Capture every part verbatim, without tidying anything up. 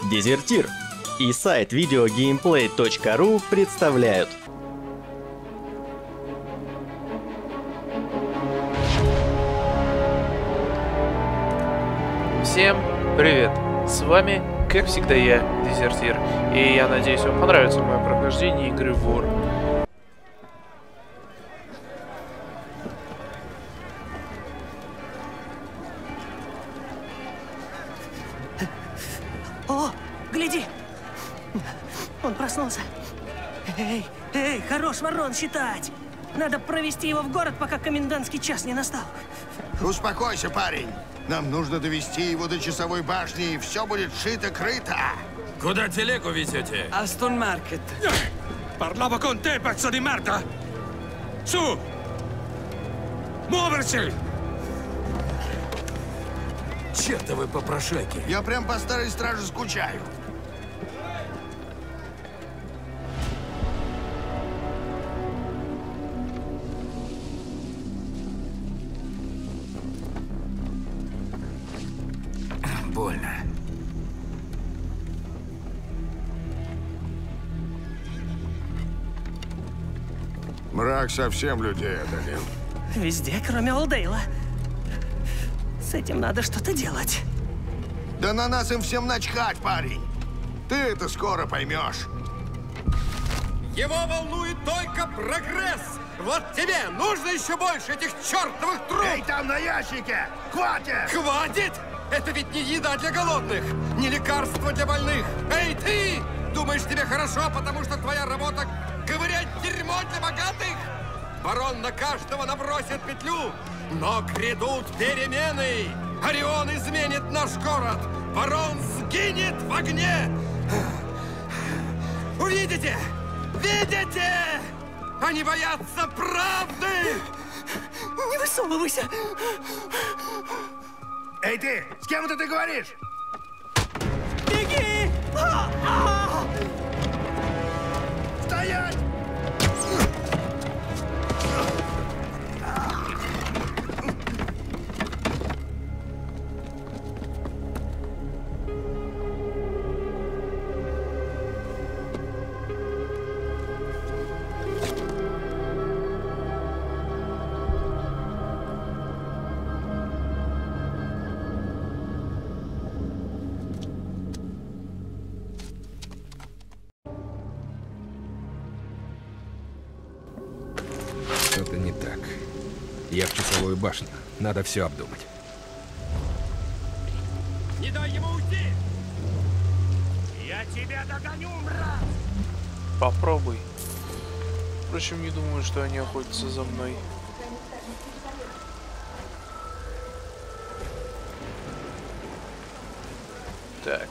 Дезертир и сайт видеогеймплей точка ру представляют. Всем привет! С вами, как всегда, я, Дезертир, и я надеюсь, вам понравится мое прохождение игры Вор. О, гляди! Он проснулся. Эй, эй, хорош ворон считать! Надо провести его в город, пока комендантский час не настал. Успокойся, парень. Нам нужно довести его до часовой башни, и все будет шито-крыто. Куда телегу везете? Астон Маркет. Parlavo con te, pezzo di merda! Su! Muoversi! Чертовы попрошайки. Я прям по старой страже скучаю. Больно. Мрак совсем людей одолел. Везде, кроме Олдейла. С этим надо что-то делать. Да на нас им всем начхать, парень. Ты это скоро поймешь. Его волнует только прогресс! Вот тебе нужно еще больше этих чертовых труб! Эй, там на ящике! Хватит! Хватит! Это ведь не еда для голодных, не лекарство для больных. Эй, ты! Думаешь, тебе хорошо, потому что твоя работа ковырять дерьмо для богатых? Барон на каждого набросит петлю, но грядут перемены. Орион изменит наш город. Барон сгинет в огне. Увидите? Видите? Они боятся правды! Не высовывайся! Эй, ты! С кем это ты говоришь? Беги! А! А! Стоять! Что-то не так. Я в часовую башню. Надо все обдумать. Не дай ему уйти! Я тебя догоню, мразь! Попробуй. Впрочем, не думаю, что они охотятся за мной. Так.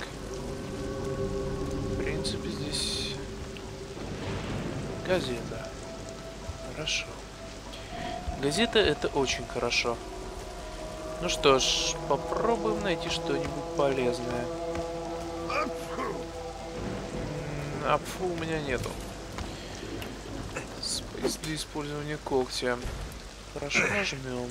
В принципе, здесь газета. Хорошо. Газета — это очень хорошо. Ну что ж, попробуем найти что-нибудь полезное. Апфу у меня нету. Спейс для использования когтя. Хорошо, нажмем.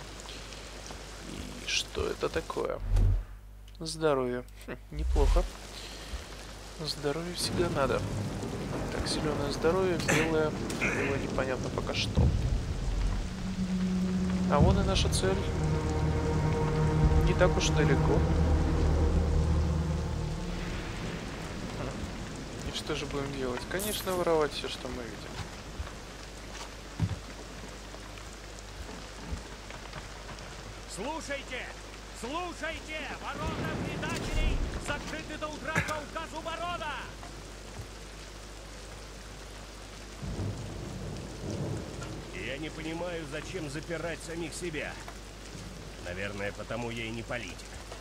И что это такое? Здоровье. Хм, неплохо. Здоровье всегда надо. Так, зеленое здоровье, белое, белое непонятно пока что. А вон и наша цель. Не так уж далеко. И что же будем делать? Конечно, воровать все, что мы видим. Слушайте! Слушайте! Ворота предателей закрыты до утра по указу барона! Я не понимаю, зачем запирать самих себя. Наверное, потому я и не политик.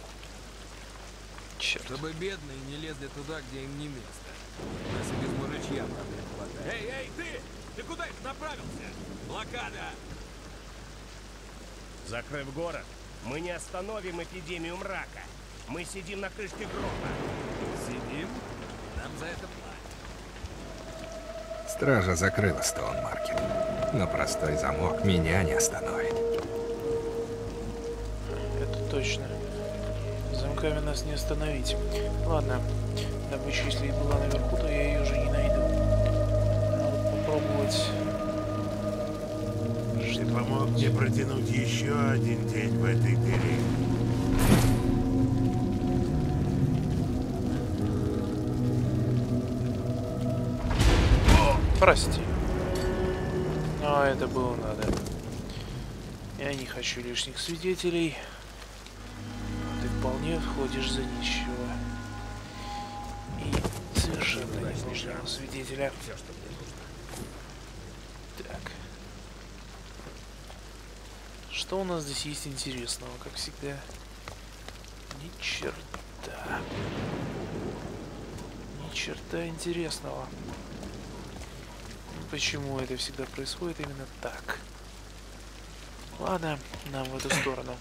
Черт. Чтобы бедные не лезли туда, где им не место. У нас и без мужичья проблем хватает. Эй, эй, ты! Ты куда это направился? Блокада! Закрыв город, мы не остановим эпидемию мрака. Мы сидим на крышке гроба. Сидим? Нам за это платят. Стража закрыла Стоун Маркет. Но простой замок меня не остановит. Это точно. Замками нас не остановить. Ладно, добыча, если и была наверху, то я ее уже не найду. Надо попробовать. Ты помог мне протянуть еще один день в этой дыре. Прости. Но это было надо. Я не хочу лишних свидетелей. Ты вполне входишь за нищего. И совершенно ненужного свидетеля. Так. Что у нас здесь есть интересного, как всегда? Ни черта. Ни черта интересного. Почему это всегда происходит именно так? Ладно, нам в эту сторону.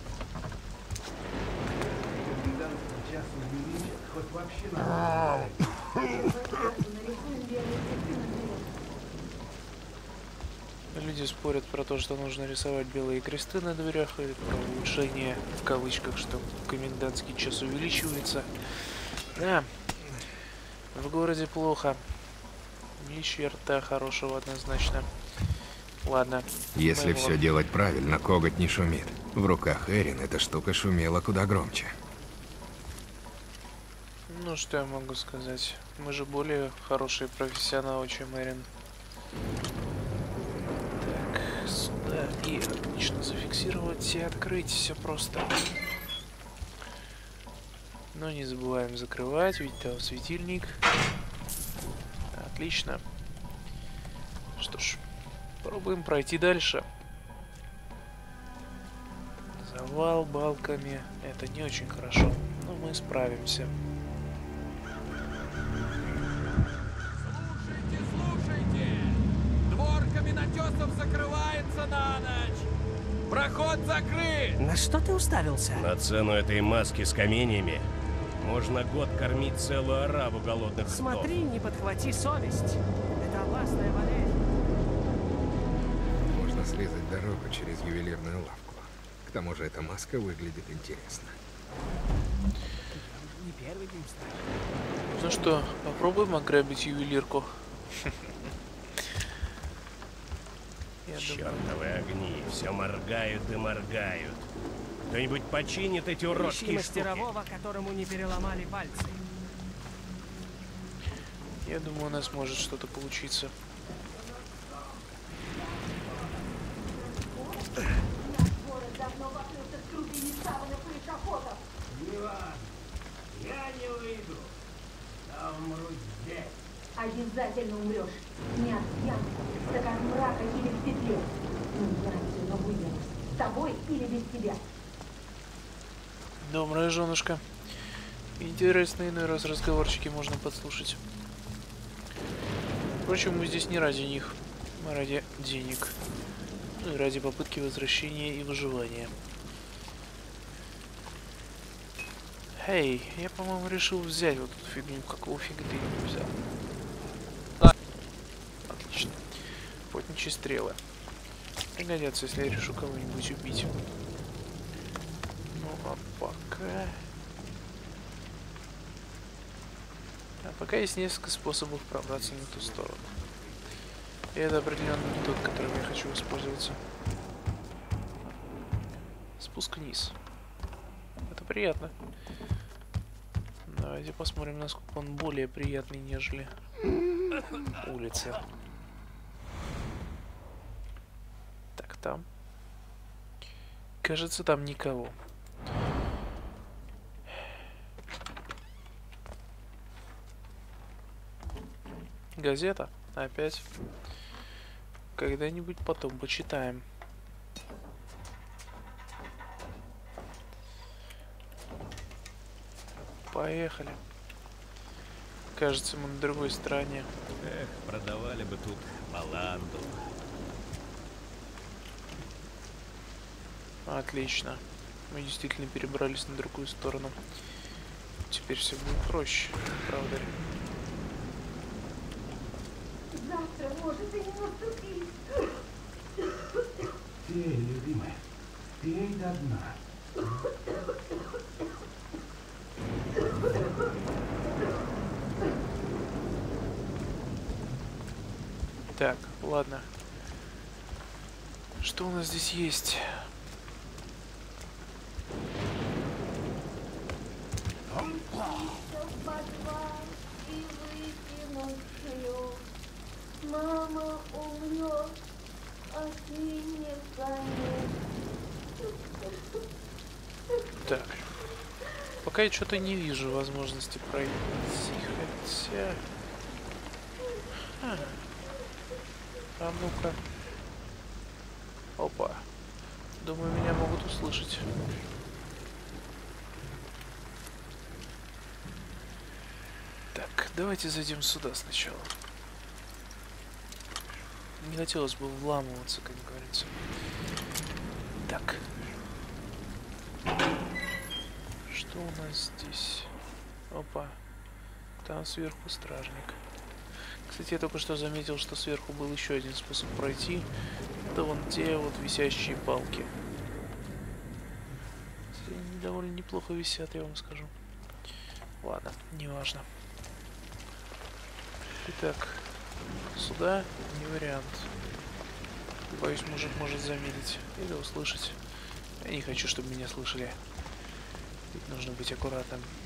Люди спорят про то, что нужно рисовать белые кресты на дверях, и про улучшение, в кавычках, что комендантский час увеличивается. Да, в городе плохо. Ни черта хорошего однозначно. Ладно. Если моего... все делать правильно, коготь не шумит. В руках Эрин эта штука шумела куда громче. Ну, что я могу сказать? Мы же более хорошие профессионалы, чем Эрин. Так, сюда и отлично зафиксировать и открыть. Все просто. Но не забываем закрывать, ведь там светильник. Отлично. Что ж, пробуем пройти дальше. Завал балками. Это не очень хорошо, но мы справимся. Слушайте, слушайте! Двор каменотесов закрывается на ночь! Проход закрыт! На что ты уставился? На цену этой маски с каменьями можно год кормить целую ораву голодных ртов. Смотри, не подхвати совесть. Это опасная болезнь. Можно срезать дорогу через ювелирную лавку. К тому же эта маска выглядит интересно. Не первый день встать. Ну что, попробуем ограбить ювелирку. Чёртовы огни, все моргают и моргают. Кто-нибудь починит эти уродские штуки? Мастерового, которому не переломали пальцы. Я думаю, у нас может что-то получиться. Я не выйду. Я умру здесь. Обязательно умрешь. Не от пьянства, так от мрака или в петле. Ну, я отсюда выберусь. С тобой или без тебя. Добрая женушка. Интересно, иной раз разговорчики можно подслушать. Впрочем, мы здесь не ради них, а ради денег. Ну и ради попытки возвращения и выживания. Эй, я, по-моему, решил взять вот эту фигню. Какого фига ты не взял? А, отлично. Охотничьи стрелы. Пригодятся, если я решу кого-нибудь убить. Ну, а пока... А пока есть несколько способов пробраться на ту сторону. И это определенно не тот, которым я хочу воспользоваться. Спуск вниз. Это приятно. Давайте посмотрим, насколько он более приятный, нежели улица. Так, там. Кажется, там никого. Газета? Опять? Когда-нибудь потом почитаем. Поехали. Кажется, мы на другой стороне. Эх, продавали бы тут баланду. Отлично. Мы действительно перебрались на другую сторону. Теперь все будет проще, правда ли? Завтра может и не наступить. Пей, любимая, пей до дна. Так, ладно. Что у нас здесь есть? Мама умрет, а ты не поймешь. Так. Пока я что-то не вижу возможности пройти, хотя... А, а ну-ка. Опа. Думаю, меня могут услышать. Так, давайте зайдем сюда сначала. Не хотелось бы вламываться, как говорится. Так. Что у нас здесь? Опа. Там сверху стражник. Кстати, я только что заметил, что сверху был еще один способ пройти. Это вон те вот висящие палки. Кстати, они довольно неплохо висят, я вам скажу. Ладно, неважно. Итак, сюда не вариант. Боюсь, мужик может заметить или услышать. Я не хочу, чтобы меня слышали. Ведь нужно быть аккуратным.